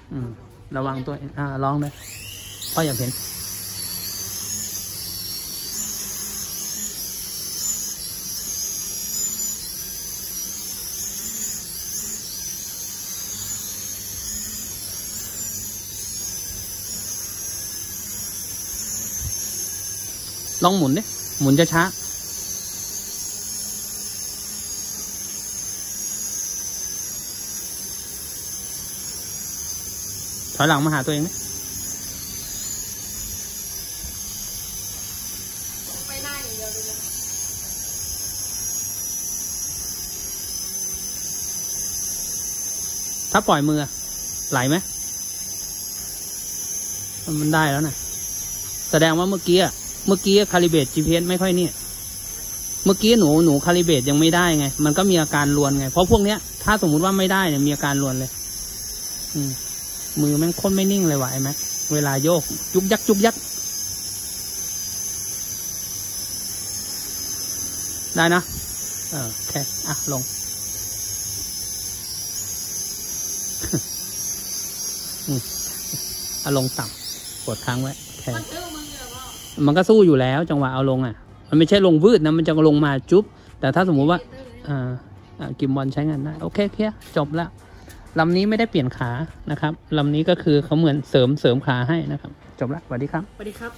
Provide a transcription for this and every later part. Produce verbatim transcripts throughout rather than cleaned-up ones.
อืมระวังตัวอ่าลองเลยพ่ออยากเห็นลองหมุนดิหมุนจะช้าถอยหลังมาหาตัวเองไหมไปหน้าอย่างเดียวเลยถ้าปล่อยมือไหลไหมมันได้แล้วนะแสดงว่าเมื่อกี้เมื่อกี้คาลิเบรต จี พี เอส ไม่ค่อยเนี่ยเมื่อกี้หนูหนูคาลิเบรตยังไม่ได้ไงมันก็มีอาการรวนไงเพราะพวกเนี้ยถ้าสมมุติว่าไม่ได้เนี่ยมีอาการรวนเลยอืมมือแม่งค้นไม่นิ่งเลยว่ะไอ้แม็กเวลาโยกยุกยักยุกยักได้นะเออโอเคอ่ะลง เอาลงต่ำกดค้างไว้แค่มันก็สู้อยู่แล้วจังหวะเอาลงอ่ะมันไม่ใช่ลงวืดนะมันจะลงมาจุ๊บแต่ถ้าสมมุติว่าอ่าอ่ากิมบอลใช้งานได้โอเคเคลียร์จบแล้วลำนี้ไม่ได้เปลี่ยนขานะครับลำนี้ก็คือเขาเหมือนเสริมเสริมขาให้นะครับจบแล้วสวัสดีครับสวัสดีครับ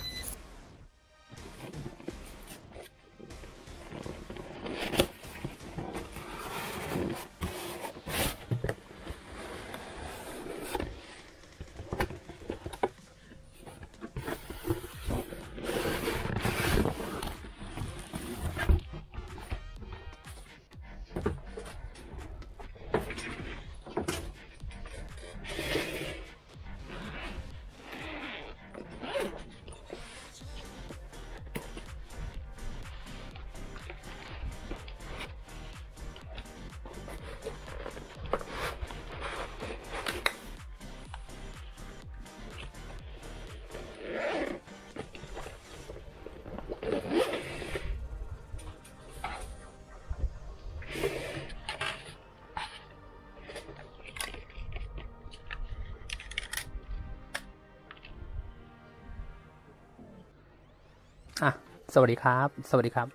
อ่ะสวัสดีครับสวัสดีครับ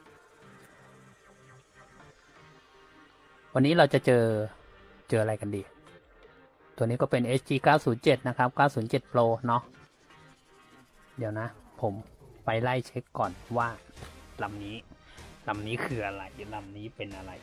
วันนี้เราจะเจอเจออะไรกันดีตัวนี้ก็เป็น เอส จี เก้าศูนย์เจ็ด นะครับ เก้าศูนย์เจ็ด Pro เนาะเดี๋ยวนะผมไปไล่เช็คก่อนว่าลำนี้ลำนี้คืออะไรลำนี้เป็นอะไร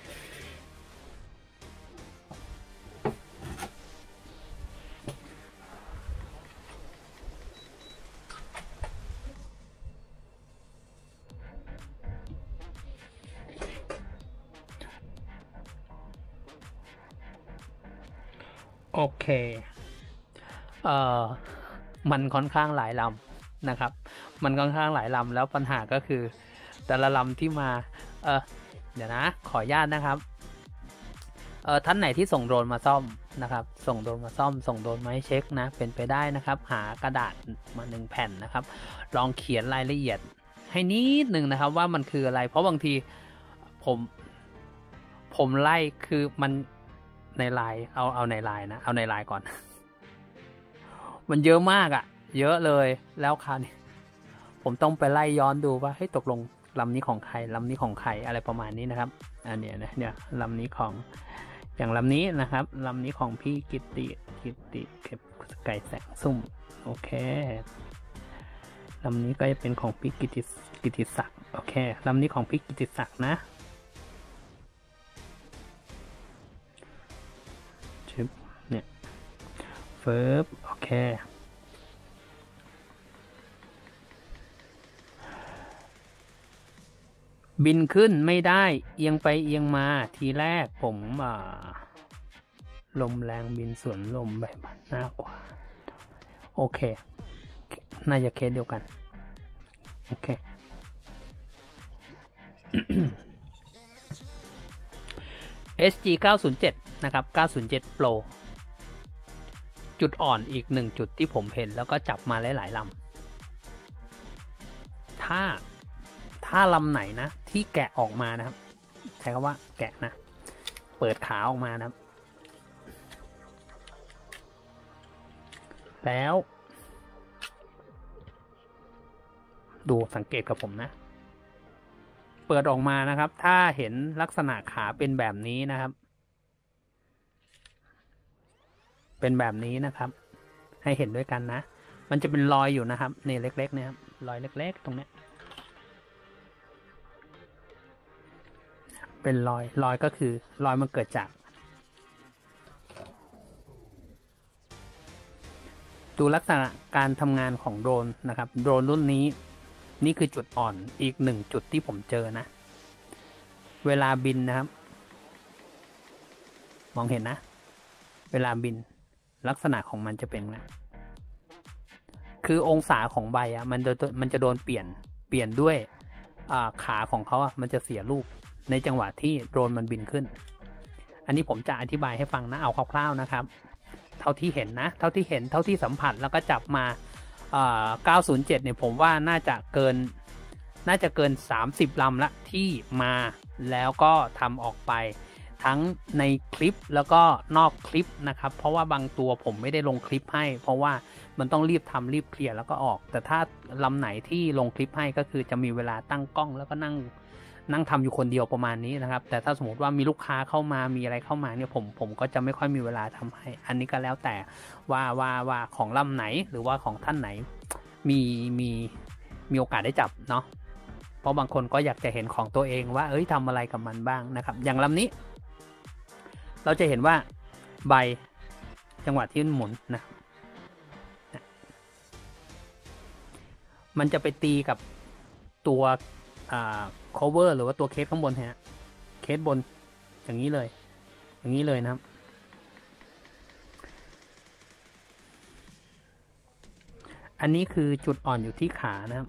โอเคเอ่อมันค่อนข้างหลายลำนะครับมันค่อนข้างหลายลำแล้วปัญหาก็คือแต่ละลำที่มาเออเดี๋ยวนะขออนุญาตนะครับเออท่านไหนที่ส่งโดรนมาซ่อมนะครับส่งโดรนมาซ่อมส่งโดรนมาให้เช็คนะเป็นไปได้นะครับหากระดาษมาหนึ่งแผ่นนะครับลองเขียนรายละเอียดให้นิดหนึ่งนะครับว่ามันคืออะไรเพราะบางทีผมผมไล่คือมันในไลน์เอาเอาในไลน์นะเอาในไลน์ก่อนมันเยอะมากอะ่ะเยอะเลยแล้วคราวนี้ผมต้องไปไล่ย้อนดูว่าให้ตกลงลำนี้ของใครลำนี้ของใครอะไรประมาณนี้นะครับอันเนี้ยนะเนี่ยลำนี้ของอย่างลำนี้นะครับลำนี้ของพี่กิตติกิตติเก็บไก่แสงซุ่มโอเคลำนี้ก็จะเป็นของพี่กิตติกิตติศักดิ์โอเคลำนี้ของพี่กิตติศักดิ์นะเนี่ยเฟิร์บโอเคบินขึ้นไม่ได้เอียงไปเอียงมาทีแรกผมอ่าลมแรงบินสวนลมแบบหน้ากว่าโอเคน่าจะเคสเดียวกันโอเค เอส จี เก้าศูนย์เจ็ด นะครับ เก้าศูนย์เจ็ด Pro จุดอ่อนอีกหนึ่งจุดที่ผมเห็นแล้วก็จับมาหลายๆลำถ้าถ้าลำไหนนะที่แกะออกมานะครับใช้คำว่าแกะนะเปิดขาออกมานะครับแล้ว ดูสังเกตกับผมนะ เปิดออกมานะครับ ถ้าเห็นลักษณะขาเป็นแบบนี้นะครับ เป็นแบบนี้นะครับ ให้เห็นด้วยกันนะ มันจะเป็นรอยอยู่นะครับนี่เล็กๆเนี่ยครับรอยเล็กๆตรงเนี้ยเป็นรอยรอยก็คือรอยมันเกิดจากดูลักษณะการทำงานของโดรนนะครับโดรนรุ่นนี้นี่คือจุดอ่อนอีกหนึ่งจุดที่ผมเจอนะเวลาบินนะครับมองเห็นนะเวลาบินลักษณะของมันจะเป็นไงคือองศาของใบอ่ะมันจะมันจะโดนเปลี่ยนเปลี่ยนด้วยขาของเขาอ่ะมันจะเสียรูปในจังหวะที่โดรนมันบินขึ้นอันนี้ผมจะอธิบายให้ฟังนะเอาคร่าวๆนะครับเท่าที่เห็นนะเท่าที่เห็นเท่าที่สัมผัสแล้วก็จับมาเก้าศูนย์เจ็ดเนี่ยผมว่าน่าจะเกินน่าจะเกินสามสิบลำละที่มาแล้วก็ทำออกไปทั้งในคลิปแล้วก็นอกคลิปนะครับเพราะว่าบางตัวผมไม่ได้ลงคลิปให้เพราะว่ามันต้องรีบทำรีบเคลียร์แล้วก็ออกแต่ถ้าลำไหนที่ลงคลิปให้ก็คือจะมีเวลาตั้งกล้องแล้วก็นั่งนั่งทำอยู่คนเดียวประมาณนี้นะครับแต่ถ้าสมมติว่ามีลูกค้าเข้ามามีอะไรเข้ามาเนี่ยผมผมก็จะไม่ค่อยมีเวลาทำให้อันนี้ก็แล้วแต่ว่าว่าว่าของลำไหนหรือว่าของท่านไหนมีมีมีโอกาสได้จับเนาะเพราะบางคนก็อยากจะเห็นของตัวเองว่าเอ้ยทำอะไรกับมันบ้างนะครับอย่างลำนี้เราจะเห็นว่าใบจังหวะที่หมุนนะมันจะไปตีกับตัวอ่า cover หรือว่าตัวเคสข้างบนฮะเคสบนอย่างนี้เลยอย่างนี้เลยนะครับอันนี้คือจุดอ่อนอยู่ที่ขานะครับ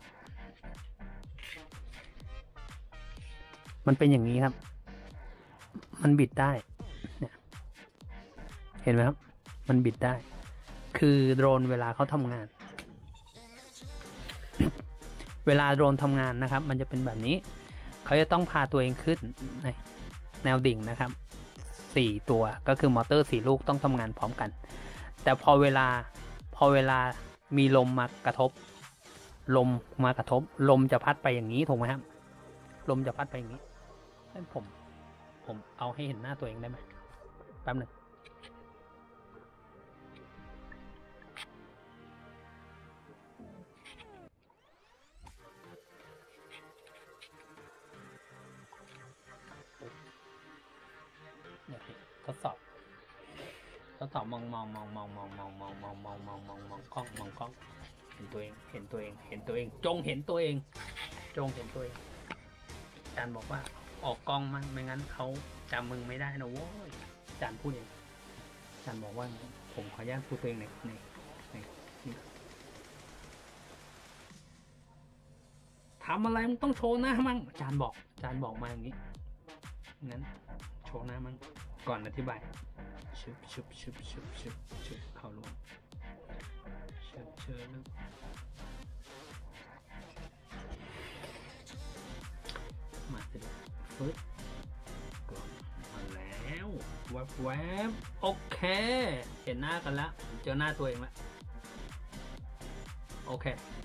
มันเป็นอย่างนี้ครับมันบิดได้เนี่ยเห็นไหมครับมันบิดได้คือโดรนเวลาเขาทำงานเวลาโดรนทำงานนะครับมันจะเป็นแบบนี้เขาจะต้องพาตัวเองขึ้นในแนวดิ่งนะครับสี่ตัวก็คือมอเตอร์สี่ลูกต้องทำงานพร้อมกันแต่พอเวลาพอเวลามีลมมากระทบลมมากระทบลมจะพัดไปอย่างนี้ถูกไหมครับลมจะพัดไปอย่างนี้ให้ผมผมเอาให้เห็นหน้าตัวเองได้ไหมแป๊บหนึ่งทดสอบทดสอบมองมองมองมองมองมองมองมองมองมองมองมองกล้องมองกล้องเห็นตัวเองเห็นตัวเองเห็นตัวเองจงเห็นตัวเองจงเห็นตัวเองอาจารย์บอกว่าออกกล้องมั้งไม่งั้นเขาจำมึงไม่ได้นะโว้ยอาจารย์พูดเองอาจารย์บอกว่าผมขออนุญาตพูดตัวเองในในในทำอะไรมึงต้องโชว์หน้ามั้งอาจารย์บอกอาจารย์บอกมาอย่างนี้งั้นโชว์หน้ามั้งก่อนอธิบายชุบชุบชุบชุบชุบชุบเข้าลงเชิญเชิญมาสิฟึ๊บกดมาแล้วแวบแวบโอเคเห็นหน้ากันแล้วเจอหน้าตัวเองแล้วโอเค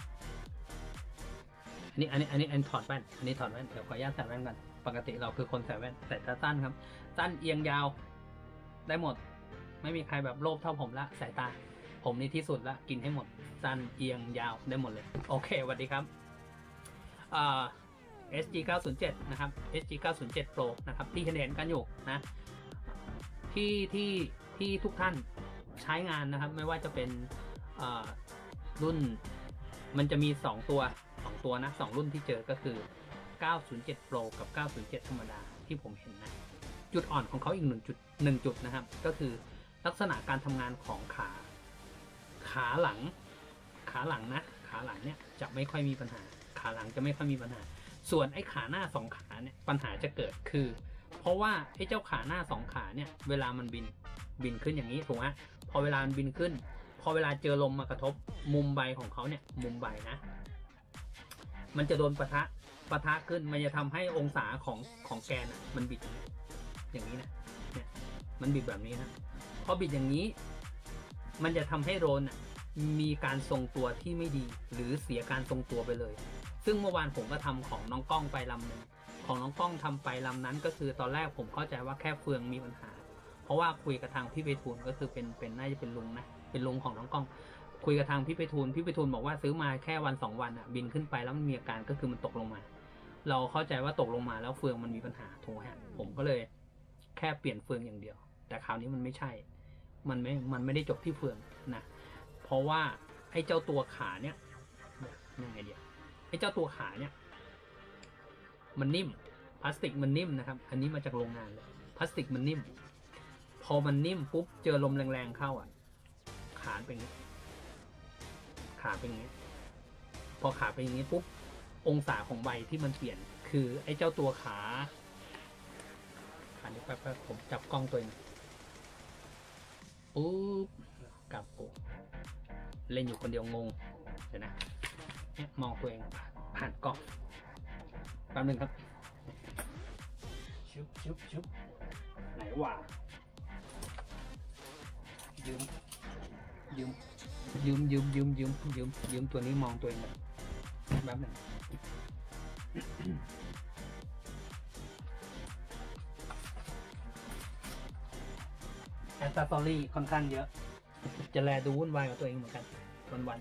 อันนี้อันนี้อันนี้อันถอดแว่นอันนี้ถอดแว่นเดี๋ยวขออนุญาตใส่แว่นกันปกติเราคือคนใส่แว่นแต่ถ้าสั้นครับสั้นเอียงยาวได้หมดไม่มีใครแบบโลภเท่าผมละสายตาผมนี่ที่สุดละกินให้หมดสั้นเอียงยาวได้หมดเลยโอเคสวัสดีครับอ่า เอส จี เก้าศูนย์เจ็ด นะครับ เอส จี เก้าศูนย์เจ็ด Pro นะครับที่เห็นกันอยู่นะที่ที่ที่ทุกท่านใช้งานนะครับไม่ว่าจะเป็นรุ่นมันจะมีสองตัวสองตัวนะสองรุ่นที่เจอก็คือเก้าศูนย์เจ็ด Pro กับเก้าศูนย์เจ็ดธรรมดาที่ผมเห็นนะจุดอ่อนของเขาอีกหนึ่งจุดหนึ่งจุดนะครับก็คือลักษณะการทำงานของขาขาหลังขาหลังนะขาหลังเนี่ยจะไม่ค่อยมีปัญหาขาหลังจะไม่ค่อยมีปัญหาส่วนไอ้ขาหน้าสองขาเนี่ยปัญหาจะเกิดคือเพราะว่าไอ้เจ้าขาหน้าสองขาเนี่ยเวลามันบินบินขึ้นอย่างนี้ถูกไหมพอเวลามันบินขึ้นพอเวลาเจอลมมากระทบมุมใบของเขาเนี่ยมุมใบนะมันจะโดนปะทะปะทะขึ้นมันจะทำให้องศาของของแกนมันบิดอย่างนี้นะเนี่ยมันบิดแบบนี้นะพอบิดอย่างนี้มันจะทำให้โดรนมีการทรงตัวที่ไม่ดีหรือเสียการทรงตัวไปเลย ซึ่งเมื่อวานผมก็ทำของน้องกล้องไปลำหนึ่งของน้องกล้องทำไปลำนั้นก็คือตอนแรกผมเข้าใจว่าแค่เฟืองมีปัญหาเพราะว่าคุยกับทางพี่ไปทูลก็คือเป็นเป็นน่าจะเป็นลุงนะเป็นลุงของน้องกล้องคุยกับทางพี่ไปทูลพี่ไปทูลบอกว่าซื้อมาแค่วันสองวันอ่ะบินขึ้นไปแล้วมันมีอาการก็คือมันตกลงมาเราเข้าใจว่าตกลงมาแล้วเฟืองมันมีปัญหาถูกไหมฮะผมก็เลยแค่เปลี่ยนเฟืองอย่างเดียวแต่คราวนี้มันไม่ใช่มันไม่มันไม่ได้จบที่เฟืองนะเพราะว่าไอ้เจ้าตัวขาเนี่ยยังไงเดียวไอ้เจ้าตัวขาเนี่ยมันนิ่มพลาสติกมันนิ่มนะครับอันนี้มาจากโรงงานเลยพลาสติกมันนิ่มพอมันนิ่มปุ๊บเจอลมแรงๆเข้าอ่ะขาเป็นอย่างนี้ขาเป็นอย่างนี้พอขาเป็นอย่างนี้ปุ๊บองศาของใบที่มันเปลี่ยนคือไอ้เจ้าตัวขาขานี้แป๊บๆผมจับกล้องตัวเองปุ๊บกลับปุ๊บเล่นอยู่คนเดียวงงเดี๋ยวนะเนี่ยมองตัวเองผ่านกล้องแป๊บนึงครับชุบชุบชุบไหนวะยืมยืมยืมยืมยืมยืมยืมยืมตัวนี้มองตัวเองแบบแบบหนึ่งแอสตอรี่ค่อนข้างเยอะจะแลดูวุ่นวายกับตัวเองเหมือนกันวันวัน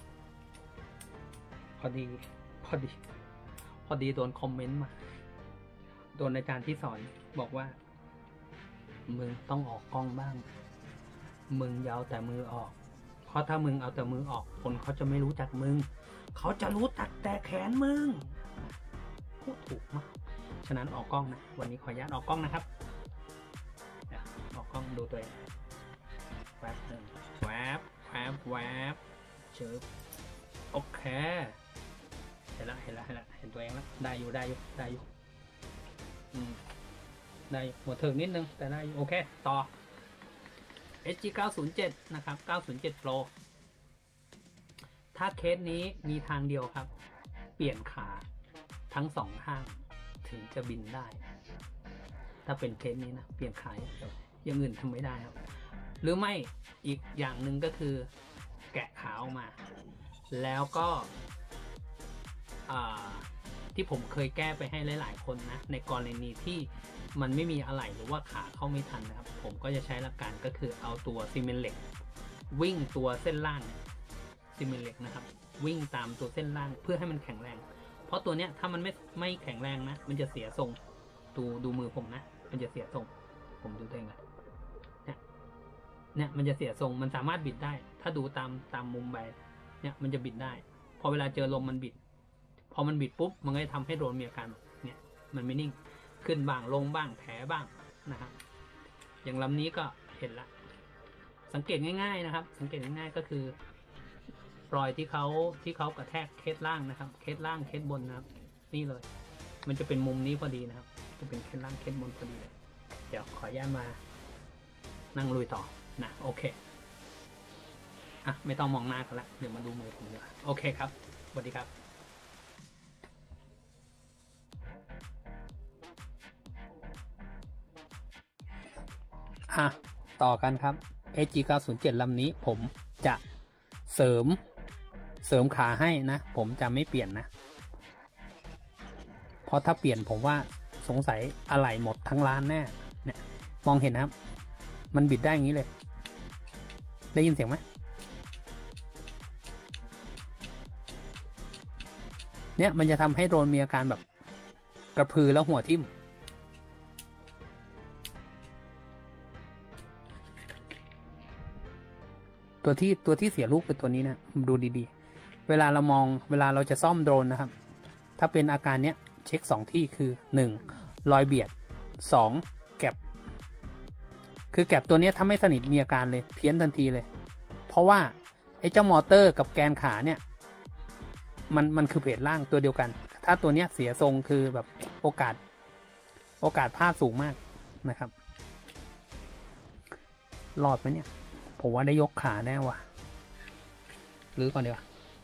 พอดีพอดีพอดีโดนคอมเมนต์มาโดนอาจารย์ที่สอนบอกว่ามึงต้องออกกล้องบ้างมึงอย่าเอาแต่มือออกเพราะถ้ามึงเอาแต่มือออกคนเขาจะไม่รู้จักมึงเขาจะรู้จักแต่แขนมึงพูดถูกมากฉะนั้นออกกล้องนะวันนี้ขออนุญาตออกกล้องนะครับเดี๋ยวออกกล้องดูตัวเองแวบหนึ่งแวบแวบแวบเชิบโอเคเห็นละเห็นละเห็นละเห็นตัวเองแล้วได้อยู่ได้อยู่ได้อยู่อืมได้หัวเถิกนิดนึงแต่ได้โอเคต่อ เอส จี เก้าศูนย์เจ็ด นะครับ เก้าศูนย์เจ็ด Pro ถ้าเคสนี้มีทางเดียวครับเปลี่ยนขาทั้งสองข้างถึงจะบินได้ถ้าเป็นเคสนี้นะเปลี่ยนขาอย่างอื่นทำไม่ได้ครับหรือไม่อีกอย่างหนึ่งก็คือแกะขาออกมาแล้วก็ที่ผมเคยแก้ไปให้หลายๆคนนะในกรณีที่มันไม่มีอะไหล่หรือว่าขาเข้าไม่ทันนะครับผมก็จะใช้หลักการก็คือเอาตัวซีเมนต์เหล็กวิ่งตัวเส้นล่างซีเมนต์เหล็กนะครับวิ่งตามตัวเส้นล่างเพื่อให้มันแข็งแรงเพราะตัวเนี้ยถ้ามันไม่ไม่แข็งแรงนะมันจะเสียทรงดูดูมือผมนะมันจะเสียทรงผมดูตัวเองเลยเนี่ยเนี่ยมันจะเสียทรงมันสามารถบิดได้ถ้าดูตามตามมุมใบเนี่ยมันจะบิดได้พอเวลาเจอลมมันบิดพอมันบิดปุ๊บมันก็จะทำให้โดรนมีอาการเนี่ยมันไม่นิ่งขึ้นบ้างลงบ้างแผลบ้างนะครับอย่างลำนี้ก็เห็นละสังเกตง่ายๆนะครับสังเกตง่ายๆก็คือรอยที่เขาที่เขากระแทกเคสล่างนะครับเคสล่างเคสบนนะครับนี่เลยมันจะเป็นมุมนี้พอดีนะครับจะเป็นเคสล่างเคสบนพอดีเลยเดี๋ยวขออนุญาตมานั่งลุยต่อนะโอเคอ่ะไม่ต้องมองหน้ากันละเดี๋ยวมาดูมือผมดีกว่าโอเคครับสวัสดีครับอ่ะต่อกันครับ เอส จี เก้าศูนย์เจ็ด ลำนี้ผมจะเสริมเสริมขาให้นะผมจะไม่เปลี่ยนนะเพราะถ้าเปลี่ยนผมว่าสงสัยอะไหล่หมดทั้งร้านแน่เนี่ยมองเห็นนะครับมันบิดได้อย่างนี้เลยได้ยินเสียงไหมเนี่ยมันจะทำให้โดรนมีอาการแบบกระพือแล้วหัวทิ่มตัวที่ตัวที่เสียลูกเป็นตัวนี้นะดูดีๆเวลาเรามองเวลาเราจะซ่อมโดรนนะครับถ้าเป็นอาการเนี้ยเช็คสองที่คือหนึ่งรอยเบียดสองแก็บคือแก็บตัวนี้ถ้าไม่สนิทมีอาการเลยเพี้ยนทันทีเลยเพราะว่าไอ้เจ้ามอเตอร์กับแกนขาเนี่ยมันมันคือเพจล่างตัวเดียวกันถ้าตัวเนี้ยเสียทรงคือแบบโอกาสโอกาสพลาดสูงมากนะครับรอดไหมเนี่ยผมว่าได้ยกขาแน่ว่ะหรือก่อนเดี๋ยว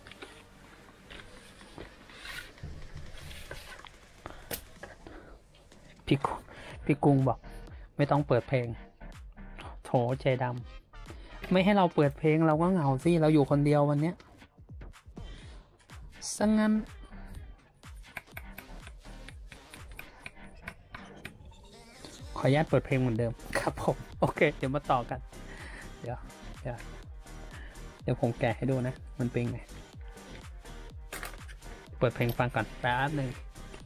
พี่พี่กุ้งบอกไม่ต้องเปิดเพลงโถใจดไม่ให้เราเปิดเพลงเราก็เหงาสิเราอยู่คนเดียววันเนี้ยสังงั้นขออนุญาตเปิดเพลงเหมือนเดิมครับผมโอเคเดี๋ยวมาต่อกันเดี๋ยวเดี๋ยวเดี๋ยวผมแกะให้ดูนะมันเป็นไงเปิดเพลงฟังก่อนแป๊บหนึ่ง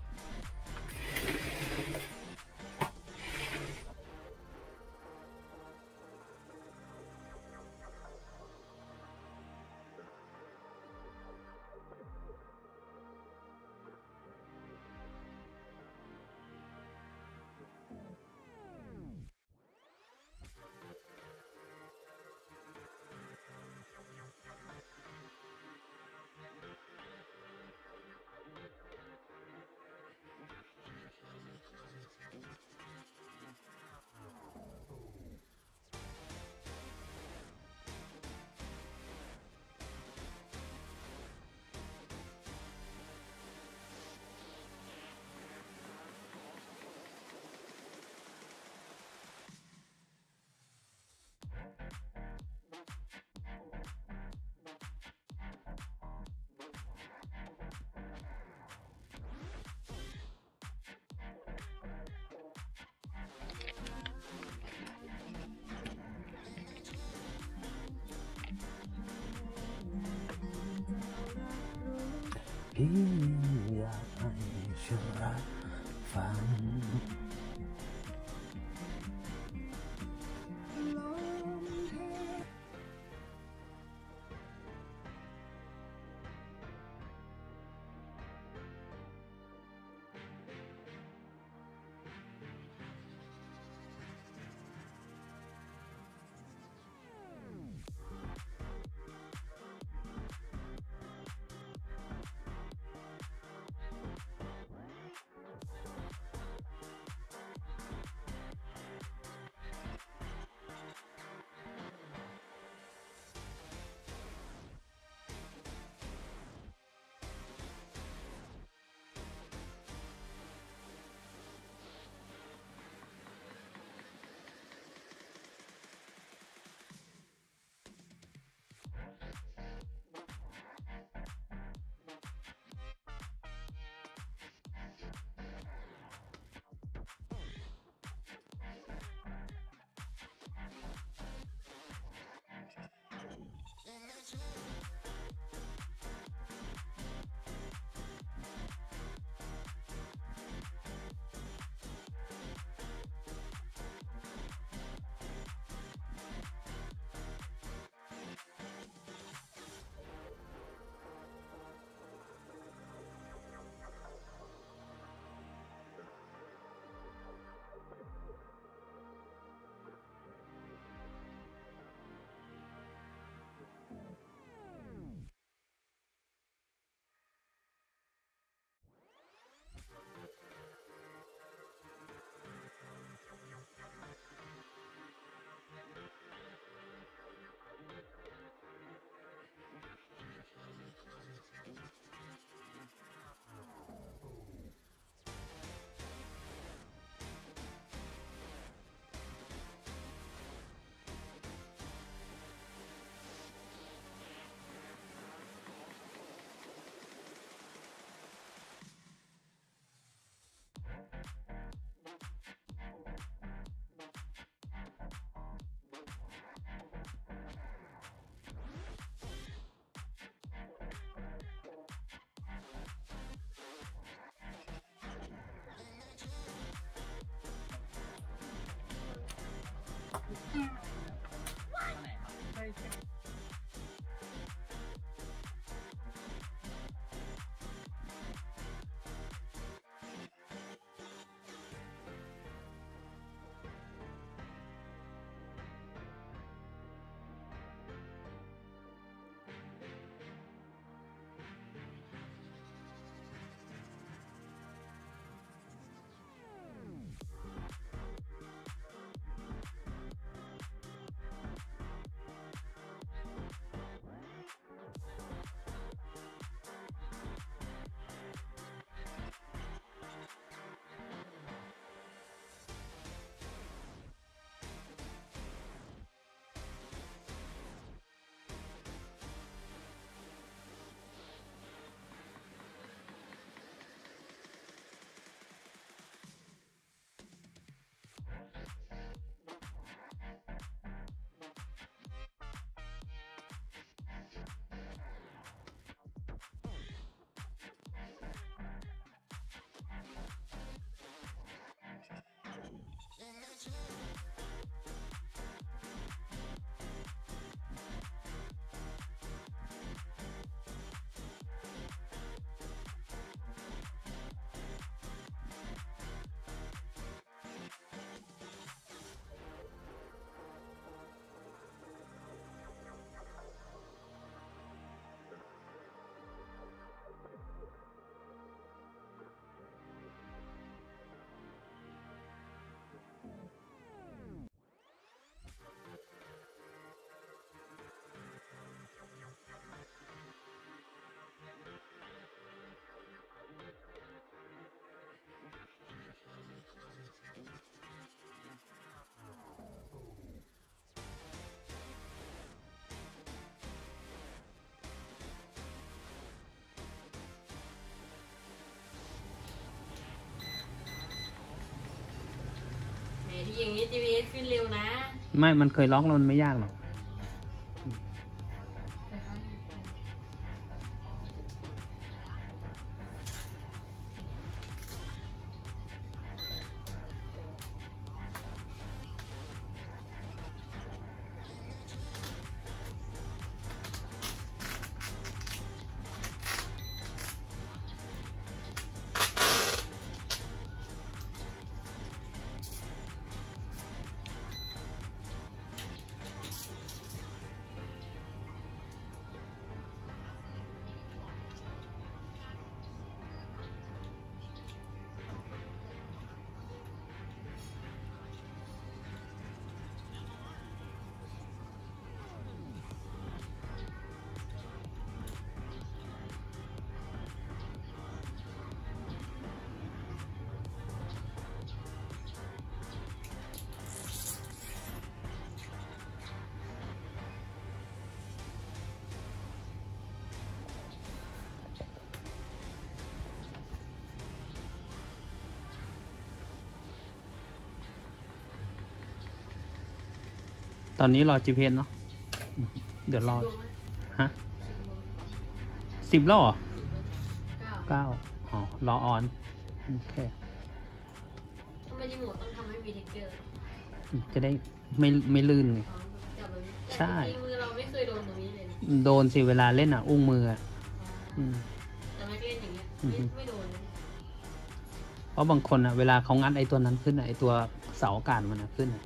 พี่อยากให้ฉันรับฟังอย่างนี้ จี พี เอส ขึ้นเร็วนะไม่ มันเคยล็อกแล้วมันไม่ยากหรอก ตอนนี้รอ จี พี เอส เนาะ เดี๋ยวรอ ฮะ สิบแล้วเหรอเก้าเก้าอ๋อ รอออน โอเคทำไมรีโมทต้องทำให้มีเทคเจอร์จะได้ไม่ไม่ลื่นไงจับแบบนี้ใช่แต่จริงๆมือเราไม่เคยโดนตรงนี้เลยนะโดนสิเวลาเล่นอ่ะ อุ้งมืออ่ะอืมแต่ไม่เล่นอย่างเงี้ยอือไม่ฮึไม่โดนเลยเพราะบางคนอ่ะ เวลาเขางัดไอ้ตัวนั้นขึ้นอ่ะ ไอ้ตัวเสาอากาศมันอ่ะขึ้นอ่ะ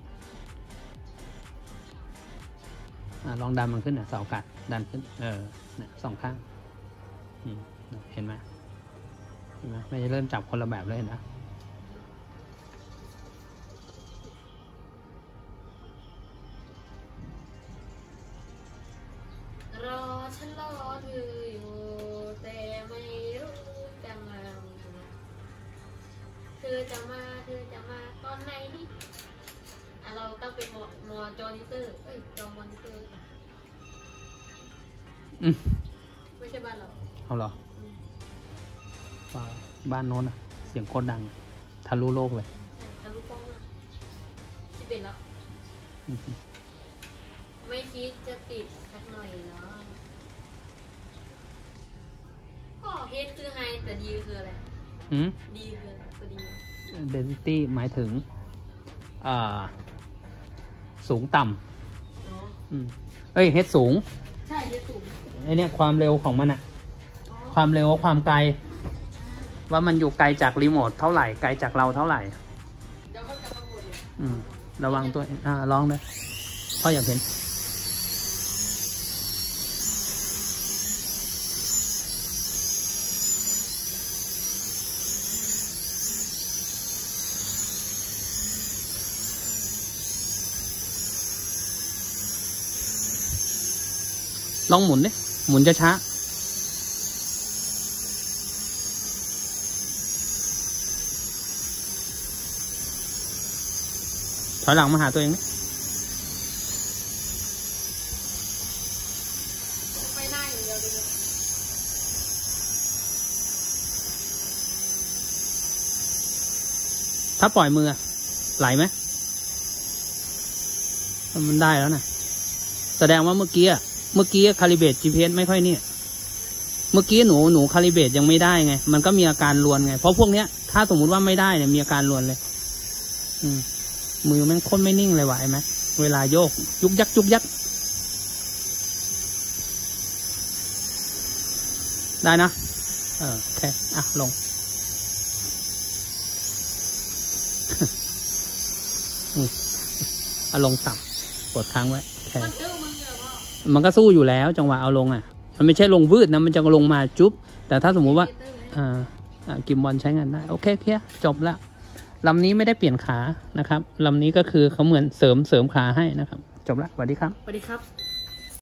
อ่ะลองดันมันขึ้นอ่ะ เสาอากาศดันขึ้น เออเนี่ยสองข้างอืมเห็นไหมเห็นไหมไม่ได้เริ่มจับคนละแบบเลยนะรอฉันรอเธออยู่แต่ไม่รู้จะมาเธอจะมาเธอจะมาตอนไหนนี่อ่ะเราต้องเป็นมอมอจอนิเตอร์เอ้ยจอมอนิเตอร์อืมไม่ใช่บ้านเราเอาเหรอว่าบ้านโน้นอ่ะ เสียงโคตรดังอะทะลุโลกเลยทะลุฟ้องอะที่เป็นแล้วอืมไม่คิดจะติดสักหน่อยเนาะก็เฮดคือไฮแต่ดีคืออะไรอืมดีคืออะไรตัวดี density หมายถึงอ่าสูงต่ำเนาะอืมเอ้ยเฮดสูงใช่เฮดสูงไอเนี่ยความเร็วของมันอะอ๋อความเร็วกับความไกล ว่ามันอยู่ไกลจากรีโมทเท่าไหร่ไกลจากเราเท่าไหร่เดี๋ยวเขาจะมาบ่นอืม ระวังตัวเองอ่าลองเลยพ่ออยากเห็น ลองหมุนดิหมุนจะช้าถอยหลังมาหาตัวเองดิไปหน้าอย่างเดียวเลยถ้าปล่อยมืออะไหลไหมมันได้แล้วนะแสดงว่าเมื่อกี้อะเมื่อกี้คาลิเบรต จี พี เอส ไม่ค่อยเนี่ย เมื่อกี้หนูหนูคาลิเบรตยังไม่ได้ไง มันก็มีอาการรวนไง เพราะพวกเนี้ยถ้าสมมุติว่าไม่ได้เนี่ยมีอาการรวนเลย อืม มือมันค้นไม่นิ่งเลยว่ะไอ้ไหมเวลาโยก ยุกยักยุกยักได้นะ เออโอเคอ่ะลง อืมเอาลงต่ำกดค้างไว้แค่มันดื้อมึงเหรอพ่อมันก็สู้อยู่แล้วจังหวะเอาลงอ่ะ มันไม่ใช่ลงวืดนะ มันจะลงมาจุ๊บ แต่ถ้าสมมุติว่า อ่า อ่า กิมบอลใช้งานได้ โอเคเคลียร์จบละลำนี้ไม่ได้เปลี่ยนขานะครับ ลำนี้ก็คือเขาเหมือนเสริมเสริมขาให้นะครับ จบละสวัสดีครับสวัสดีครับ